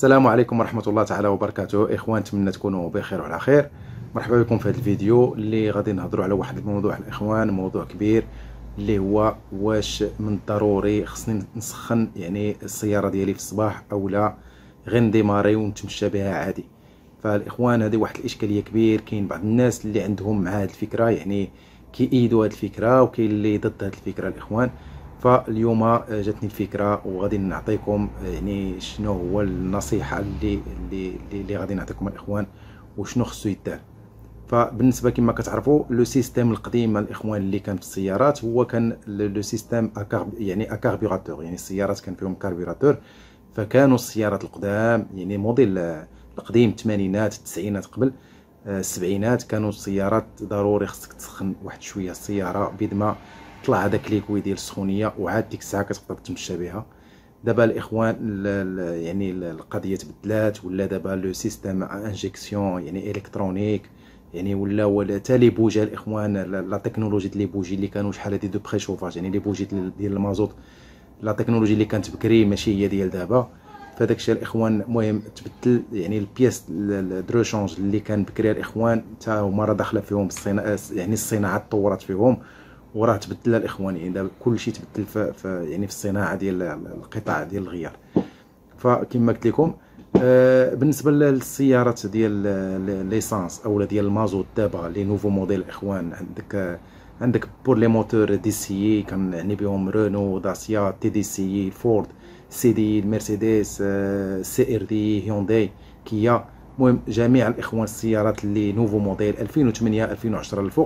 السلام عليكم ورحمة الله تعالى وبركاته. إخوان، نتمنى تكونوا بخير وعلى خير. مرحبا بكم في هذا الفيديو اللي غادي نهضروا على واحد الموضوع الإخوان، موضوع كبير اللي هو واش من الضروري خصني نسخن يعني السيارة ديالي في الصباح أو لا غير نديماري ونتمشى بها عادي. فالإخوان هذه واحد الإشكالية كبير. كاين بعض الناس اللي عندهم مع هذه الفكرة، يعني كيأيدوا هذه الفكرة، وكاين اللي ضد هذه الفكرة الإخوان. فاليوم جاتني الفكره وغادي نعطيكم يعني شنو هو النصيحه اللي غادي نعطيكم الاخوان وشنو خصو يدار. فبالنسبه كما كتعرفوا لو سيستيم القديم الاخوان اللي كان في السيارات هو كان لو سيستيم يعني كاربيراتور، يعني السيارات كان فيهم كاربيراتور. فكانوا السيارات القدام يعني موديل القديم الثمانينات التسعينات قبل السبعينات، كانوا السيارات ضروري خصك تسخن واحد شويه السياره بيد ما طلع هذاك ليكوي ديال السخونيه، وعاد ديك الساعه كتقدر تمشى بها. دابا الاخوان يعني القضيه تبدلات، ولا دابا لو سيستيم انجيكسيون يعني الكترونيك، يعني ولا حتى لي بوجي الاخوان، لا تكنولوجيا لي بوجي اللي كانوا شحال هادي دو بريشوفاج، يعني لي بوجي ديال المازوت، لا تكنولوجيا اللي كانت بكري ماشي هي ديال دابا. فداك الشيء الاخوان المهم تبدل، يعني البياس درو شونج اللي كان بكري الاخوان حتى هما راه داخله فيهم يعني الصناعه تطورت فيهم وراه تبدل الاخوان. يعني دابا كلشي تبدل في يعني في الصناعه ديال القطاع ديال الغيار. فكما قلت لكم بالنسبه للسيارات ديال ليسانس او ديال المازوت دابا لي نوفو موديل الاخوان، عندك بور لي موتور دي سي كنعني بهم رونو، داسيا، تي دي سي، فورد، سي دي، مرسيدس، سي ار دي، هيونداي، كيا. المهم جميع الاخوان السيارات اللي نوفو موديل 2008 2010 الفوق،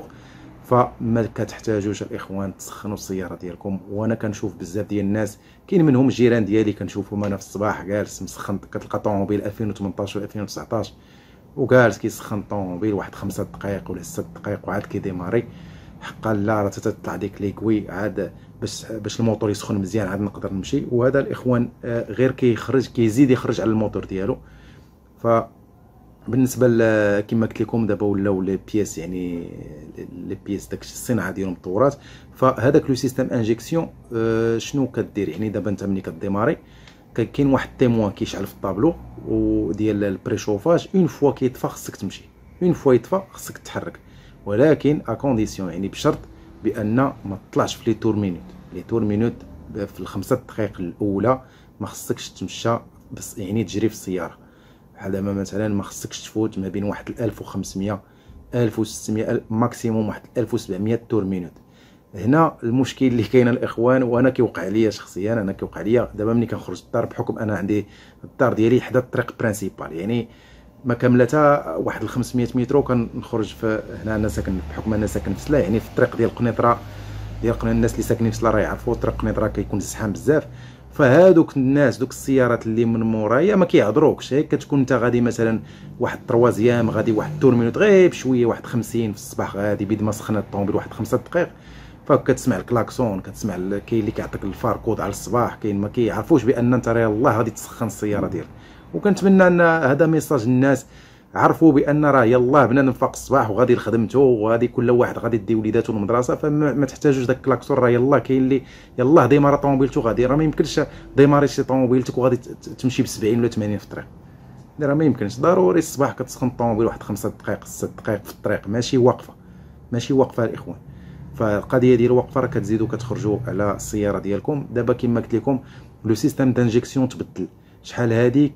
فما كتحتاجوش الاخوان تسخنوا السياره ديالكم. وانا كنشوف بزاف ديال الناس، كاين منهم الجيران ديالي كنشوفهم انا في الصباح جالس مسخن، كتلقى طوموبيل 2018 و 2019 وجالس كيسخن طوموبيل واحد 5 دقائق ولا 6 دقائق وعاد كيديماري. حقا لا راه تطلع ديك ليكوي عاد باش الموتور يسخن مزيان عاد نقدر نمشي. وهذا الاخوان غير كيزيد يخرج على الموتور ديالو. ف بالنسبه كما قلت لكم دابا ولاو لي بياس، يعني لي بياس داك الصناعه ديالهم تطورات. فهذاك لو سيستيم انجيكسيون شنو كدير؟ يعني دابا انت ملي كديماري كاين واحد التيموان كيشعل في الطابلو وديال البريشوفاج، اون فوا كيطفى خصك تمشي، اون فوا يطفى خصك تتحرك، ولكن ا كونديسيون يعني بشرط بان ما تطلعش في لي تور مينوت في الخمسة دقائق الاولى ما خصكش تمشى، بس يعني تجري في السياره. بحال دابا مثلا ما خصكش تفوت ما بين واحد 1500 1600 ماكسيموم واحد 1700 تور مينوت. هنا المشكل اللي كاين الاخوان، وانا كيوقع ليا شخصيا، انا كيوقع ليا دابا ملي كنخرج للدار، بحكم انا عندي الدار ديالي حدا الطريق برينسيبال، يعني ما كامله حتى واحد 500 متر كنخرج في هنا. انا ساكن بحكم انا ساكن في سلا، يعني في الطريق ديال قنيطره، الناس اللي ساكنين في سلا راه يعرفوا طريق قنيطره كيكون زحام بزاف. فهادوك الناس دوك السيارات اللي من مورايا ما كيهضروكش، هيك كتكون انت غادي مثلا واحد تروازيام غادي واحد تور مينوت غير بشويه، واحد 50 في الصباح غادي بيد ما سخنات الطوموبيل واحد 5 دقائق، فكتسمع الكلاكسون، كتسمع كاين اللي كيعطيك الفاركود على الصباح، كاين ما كيعرفوش بان انت راه يلاه غادي تسخن السياره ديالك. وكنتمنى ان هذا ميساج الناس عرفوا بان راه يلاه بنادم فاق الصباح وغادي لخدمته وغادي كل واحد غادي دي وليداتو للمدرسه، فما تحتاجوش داك الكلاكسون. راه يلاه كاين اللي يلاه ديمار طوموبيلتو غادي، راه ما يمكنش ديماري شي طوموبيلتك وغادي تمشي ب 70 ولا 80 في الطريق، راه ما يمكنش. ضروري الصباح كتسخن الطوموبيل واحد 5 دقائق 6 دقائق في الطريق، ماشي واقفه الاخوان. فالقضيه ديال الوقفه راه كتزيدوا كتخرجوا على السياره ديالكم. دابا كما قلت لكم لو سيستيم دانجيكسيون تبدل. شحال هادي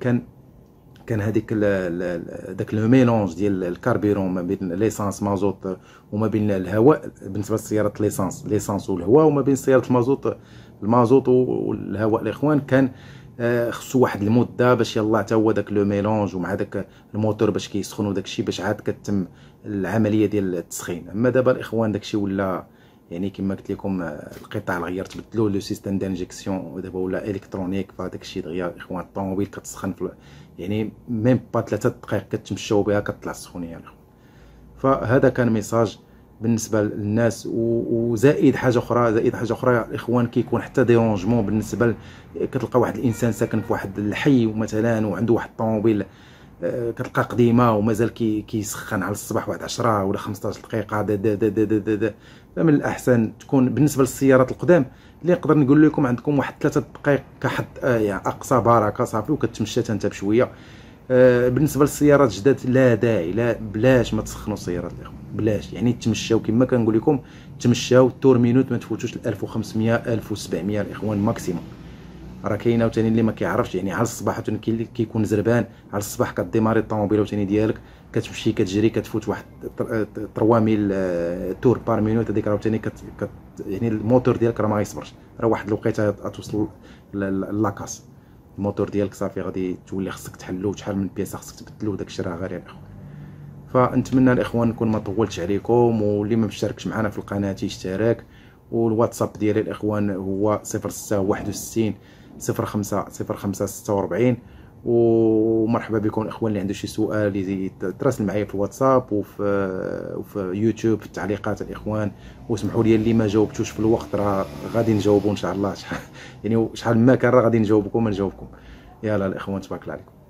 كان هذيك داك لو ميلونج ديال الكاربيرون ما بين ليسانس مازوت وما بين الهواء، بالنسبه للسيارات ليسانس والهواء، وما بين سياره المازوت والهواء الاخوان كان خصو واحد المده باش يلاه حتى هو داك لو ميلونج ومع داك الموتور باش كيسخن وداك الشيء باش عاد كتم العمليه ديال التسخين. اما دابا الاخوان داك الشيء ولا يعني كما قلت لكم القطاع الغيار تبدلوا لو سيستيم دانجيكسيون دابا ولا الكترونيك، فهاداك الشيء دغيا الاخوان الطوموبيل كتسخن يعني ميم با 3 دقائق كتمشاو بها كطلع السخونيه الاخوان. فهذا كان ميساج بالنسبه للناس. وزائد حاجه اخرى الاخوان، كيكون حتى ديرونجمون بالنسبه كتلقى واحد الانسان ساكن في واحد الحي مثلا وعنده واحد الطوموبيل كتلقى قديمه ومازال كيسخن على الصباح واحد 10 ولا 15 دقيقه دا دا دا دا دا دا دا. فمن الاحسن تكون بالنسبه للسيارات القدام اللي نقدر نقول لكم عندكم واحد 3 دقائق كحد يعني اقصى بركه صافي، وكتمشى انت بشويه. بالنسبه للسيارات الجداد لا داعي، لا بلاش ما تسخنوا السيارات الاخوان، بلاش يعني تمشاو كما كنقول لكم، تمشاو تور مينوت ما تفوتوش 1500 1700 الاخوان ماكسيموم. راه كاين عاوتاني اللي ما كيعرفش، يعني على الصباح عاوتاني كاين اللي كيكون زربان على الصباح كديماري الطوموبيل عاوتاني ديالك، كتمشي كتجري كتفوت واحد 3000 تور بار مينوت، هذيك عاوتاني يعني الموتور ديالك راه ما يصبرش، راه واحد الوقيته غتوصل لاكاس الموتور ديالك صافي غادي تولي خصك تحلو، شحال من بياسه خصك تبدلو، داك الشيء راه غالي الاخوان. فنتمنى الاخوان نكون ما طولتش عليكم، واللي ما مشتركش معنا في القناه يشترك، والواتساب ديالي الاخوان هو 0661 05 05 46. ومرحبا بكم الاخوان اللي عنده شي سؤال يتراسل معايا في الواتساب وفي يوتيوب في التعليقات الاخوان. واسمحوا لي اللي ما جاوبتوش في الوقت راه غادي نجاوبوا ان شاء الله، يعني شحال ما كان راه غادي نجاوبكم. يلا الاخوان تبارك الله عليكم.